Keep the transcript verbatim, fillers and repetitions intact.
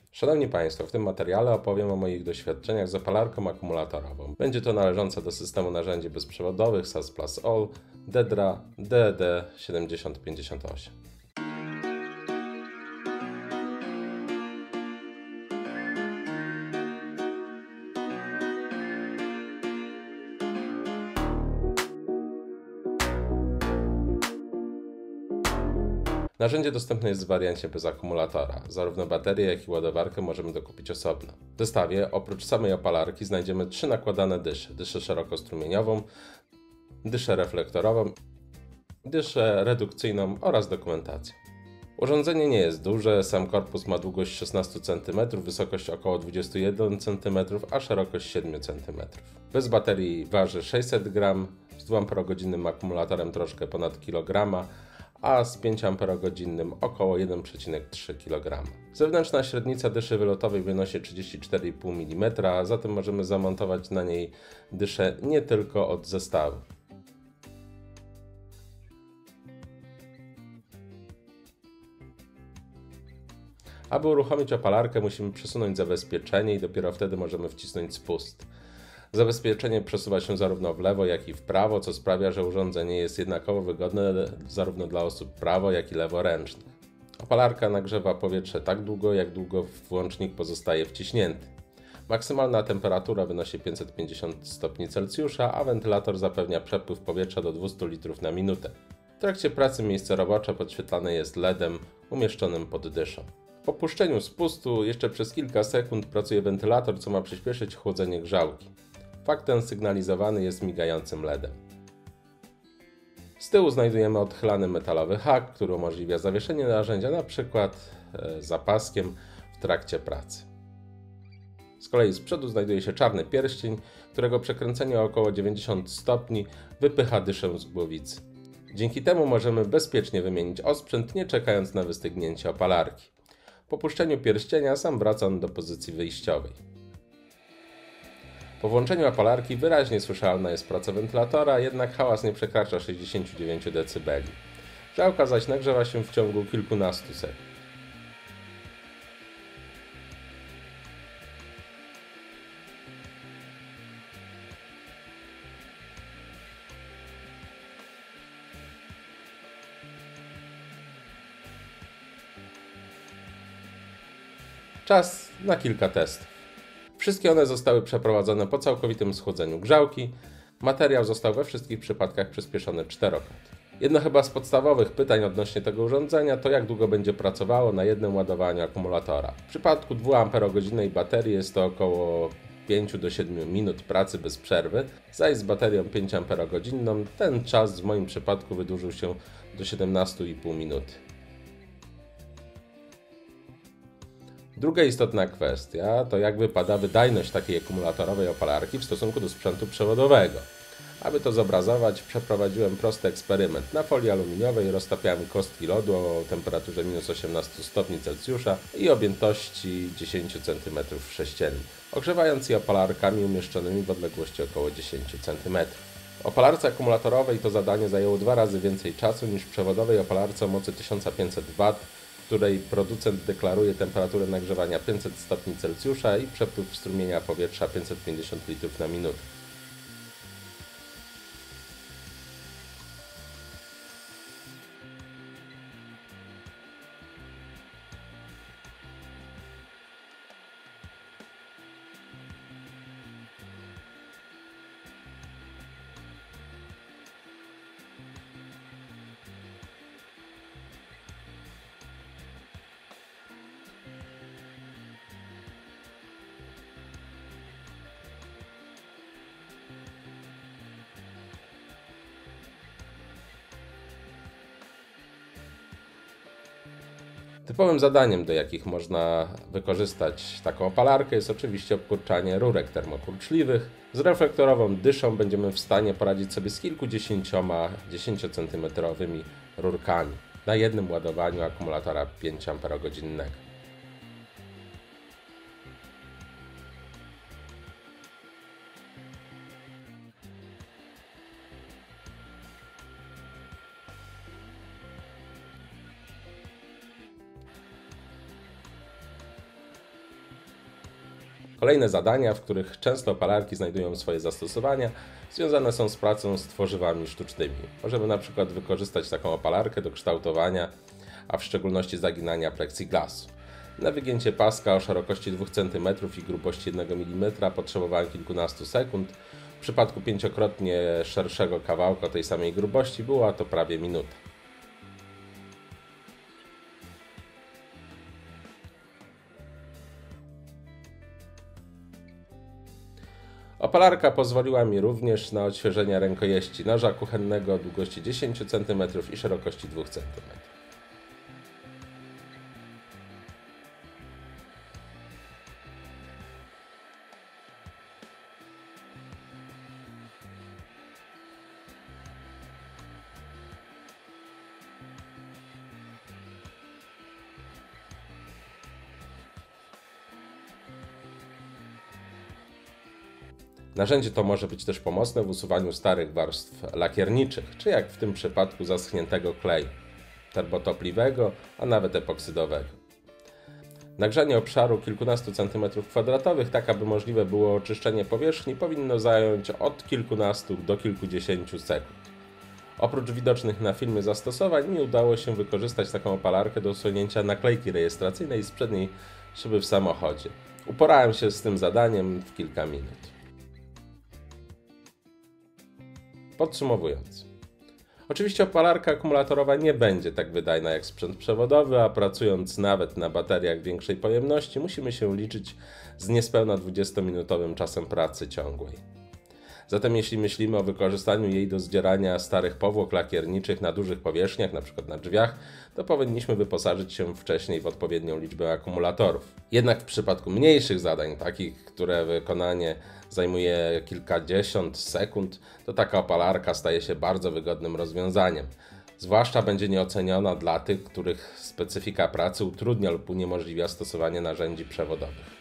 Szanowni Państwo, w tym materiale opowiem o moich doświadczeniach z opalarką akumulatorową. Będzie to należąca do systemu narzędzi bezprzewodowych S A S Plus All Dedra D E D siedem tysiąc pięćdziesiąt osiem. Narzędzie dostępne jest w wariancie bez akumulatora. Zarówno baterię, jak i ładowarkę możemy dokupić osobno. W zestawie oprócz samej opalarki znajdziemy trzy nakładane dysze. Dyszę szerokostrumieniową, dyszę reflektorową, dyszę redukcyjną oraz dokumentację. Urządzenie nie jest duże, sam korpus ma długość szesnaście centymetrów, wysokość około dwadzieścia jeden centymetrów, a szerokość siedem centymetrów. Bez baterii waży sześćset gramów, z dwuamperogodzinnym akumulatorem troszkę ponad kilograma, a z pięcioamperogodzinnym około jeden przecinek trzy kilograma. Zewnętrzna średnica dyszy wylotowej wynosi trzydzieści cztery i pół milimetra, zatem możemy zamontować na niej dyszę nie tylko od zestawu. Aby uruchomić opalarkę, musimy przesunąć zabezpieczenie i dopiero wtedy możemy wcisnąć spust. Zabezpieczenie przesuwa się zarówno w lewo, jak i w prawo, co sprawia, że urządzenie jest jednakowo wygodne zarówno dla osób prawo, jak i leworęcznych. Opalarka nagrzewa powietrze tak długo, jak długo włącznik pozostaje wciśnięty. Maksymalna temperatura wynosi pięćset pięćdziesiąt stopni Celsjusza, a wentylator zapewnia przepływ powietrza do dwieście litrów na minutę. W trakcie pracy miejsce robocze podświetlane jest LEDem umieszczonym pod dyszą. Po puszczeniu spustu jeszcze przez kilka sekund pracuje wentylator, co ma przyspieszyć chłodzenie grzałki. Fakt ten sygnalizowany jest migającym LEDem. Z tyłu znajdujemy odchylany metalowy hak, który umożliwia zawieszenie narzędzia np. zapaskiem w trakcie pracy. Z kolei z przodu znajduje się czarny pierścień, którego przekręcenie o około dziewięćdziesiąt stopni wypycha dyszę z głowicy. Dzięki temu możemy bezpiecznie wymienić osprzęt, nie czekając na wystygnięcie opalarki. Po puszczeniu pierścienia sam wraca on do pozycji wyjściowej. Po włączeniu opalarki wyraźnie słyszalna jest praca wentylatora, jednak hałas nie przekracza sześćdziesiąt dziewięć decybeli. Grzałka zaś nagrzewa się w ciągu kilkunastu sekund. Czas na kilka testów. Wszystkie one zostały przeprowadzone po całkowitym schłodzeniu grzałki. Materiał został we wszystkich przypadkach przyspieszony czterokrotnie. Jedno chyba z podstawowych pytań odnośnie tego urządzenia to jak długo będzie pracowało na jednym ładowaniu akumulatora. W przypadku dwuamperogodzinnej baterii jest to około pięć do siedmiu minut pracy bez przerwy, zaś z baterią pięcioamperogodzinną ten czas w moim przypadku wydłużył się do siedemnastu i pół minuty. Druga istotna kwestia to jak wypada wydajność takiej akumulatorowej opalarki w stosunku do sprzętu przewodowego. Aby to zobrazować, przeprowadziłem prosty eksperyment. Na folii aluminiowej roztapiałem kostki lodu o temperaturze minus osiemnaście stopni Celsjusza i objętości dziesięć centymetrów sześciennych, ogrzewając je opalarkami umieszczonymi w odległości około dziesięć centymetrów. W opalarce akumulatorowej to zadanie zajęło dwa razy więcej czasu niż w przewodowej opalarce o mocy tysiąc pięćset watów, w której producent deklaruje temperaturę nagrzewania pięćset stopni Celsjusza i przepływ strumienia powietrza pięćset pięćdziesiąt litrów na minutę. Typowym zadaniem, do jakich można wykorzystać taką opalarkę, jest oczywiście obkurczanie rurek termokurczliwych. Z reflektorową dyszą będziemy w stanie poradzić sobie z kilkudziesięcioma dziesięciocentymetrowymi rurkami na jednym ładowaniu akumulatora pięcioamperogodzinnego. Kolejne zadania, w których często opalarki znajdują swoje zastosowania, związane są z pracą z tworzywami sztucznymi. Możemy na przykład wykorzystać taką opalarkę do kształtowania, a w szczególności zaginania plexiglasu. Na wygięcie paska o szerokości dwóch centymetrów i grubości jednego milimetra potrzebowałem kilkunastu sekund. W przypadku pięciokrotnie szerszego kawałka tej samej grubości była to prawie minuta. Opalarka pozwoliła mi również na odświeżenie rękojeści noża kuchennego o długości dziesięć centymetrów i szerokości dwóch centymetrów. Narzędzie to może być też pomocne w usuwaniu starych warstw lakierniczych, czy jak w tym przypadku zaschniętego kleju termotopliwego, a nawet epoksydowego. Nagrzanie obszaru kilkunastu centymetrów kwadratowych, tak aby możliwe było oczyszczenie powierzchni, powinno zająć od kilkunastu do kilkudziesięciu sekund. Oprócz widocznych na filmie zastosowań, mi udało się wykorzystać taką opalarkę do usunięcia naklejki rejestracyjnej z przedniej szyby w samochodzie. Uporałem się z tym zadaniem w kilka minut. Podsumowując, oczywiście opalarka akumulatorowa nie będzie tak wydajna jak sprzęt przewodowy, a pracując nawet na bateriach większej pojemności musimy się liczyć z niespełna dwudziestominutowym czasem pracy ciągłej. Zatem jeśli myślimy o wykorzystaniu jej do zdzierania starych powłok lakierniczych na dużych powierzchniach, np. na drzwiach, to powinniśmy wyposażyć się wcześniej w odpowiednią liczbę akumulatorów. Jednak w przypadku mniejszych zadań, takich, które wykonanie zajmuje kilkadziesiąt sekund, to taka opalarka staje się bardzo wygodnym rozwiązaniem. Zwłaszcza będzie nieoceniona dla tych, których specyfika pracy utrudnia lub uniemożliwia stosowanie narzędzi przewodowych.